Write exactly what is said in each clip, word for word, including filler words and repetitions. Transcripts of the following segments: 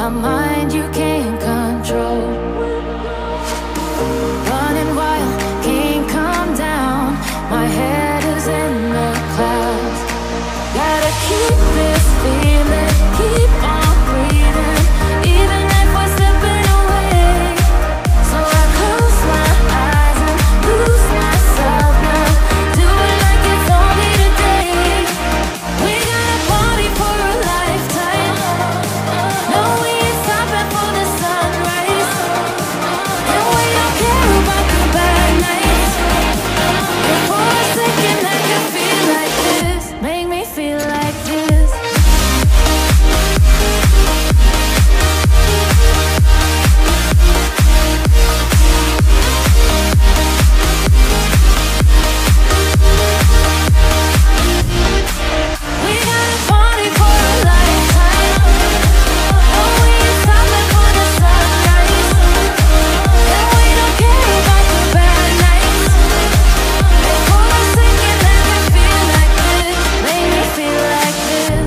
a mind you can't control. Running wild, can't come down. My head is in the clouds. Gotta keep this feeling, keep on breathing, even if we're slipping away. So I close my eyes and lose myself now. Do it like it's only today. We gotta party for a lifetime. No, we ain't stopping for the sunrise. And we don't care about the bad nights. And for a second I can feel like this. Make me feel like this. We gotta party for a lifetime. No, we ain't stopping for the sunrise. And we don't care about the bad nights. And for a second I can feel like this. Make me feel like this.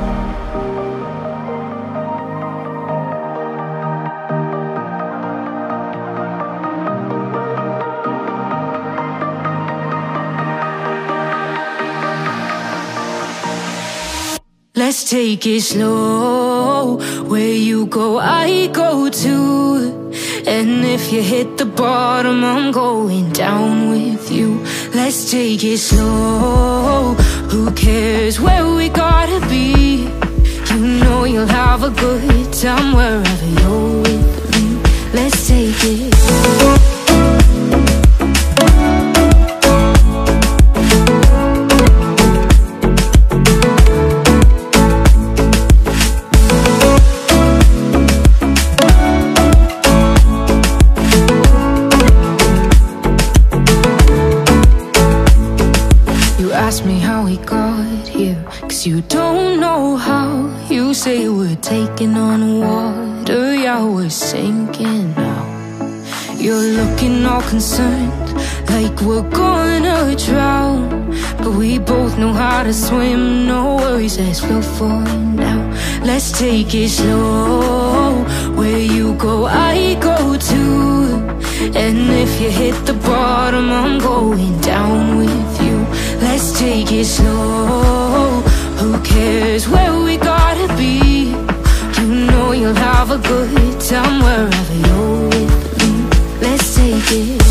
Let's take it slow. Where you go, I go too. And if you hit the bottom, I'm going down with you. Let's take it slow. Who cares where we gotta be? You know you'll have a good time wherever you're with me. Let's take it. You ask me how we got here, 'cause you don't know how. You say we're taking on water, yeah, we're sinking now. You're looking all concerned, like we're gonna drown. But we both know how to swim, no worries, let's flow for now. Let's take it slow. Where you go, I go too. And if you hit the bottom, I'm going down with you. Let's take it slow. Who cares where we gotta be? You know you'll have a good time wherever you're with me. Let's take it.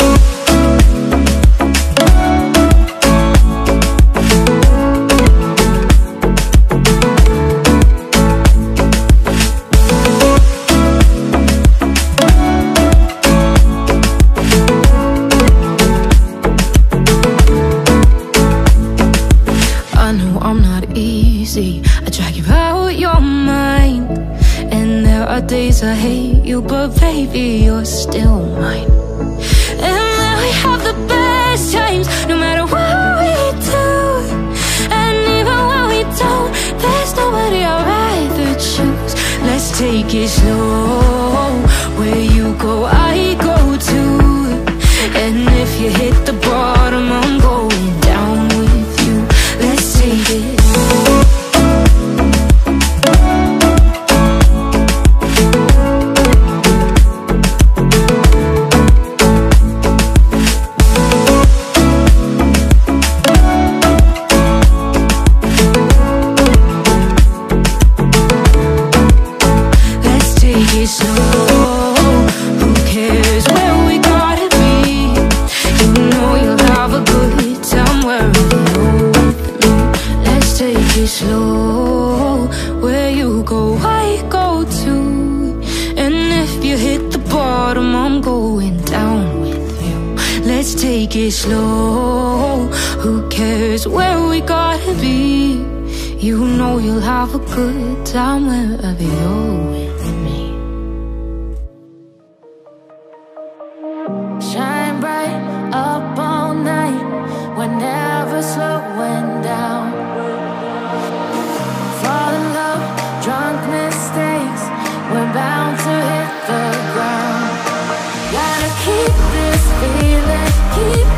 I drag you out your mind. And there are days I hate you, but baby, you're still mine. And then we have the best times, no matter what we do. And even when we don't, there's nobody I'd rather choose. Let's take it slow. Where you go, I go too. And if you hit the bottom, I'm going down with you. Let's take it. Slow, where you go, I go too. And if you hit the bottom, I'm going down with you. Let's take it slow. Who cares where we gotta be? You know you'll have a good time wherever you're with me. Shine bright up all night, we're never slowing down. Fall in love, drunk mistakes, we're bound to hit the ground. Gotta keep this feeling, keep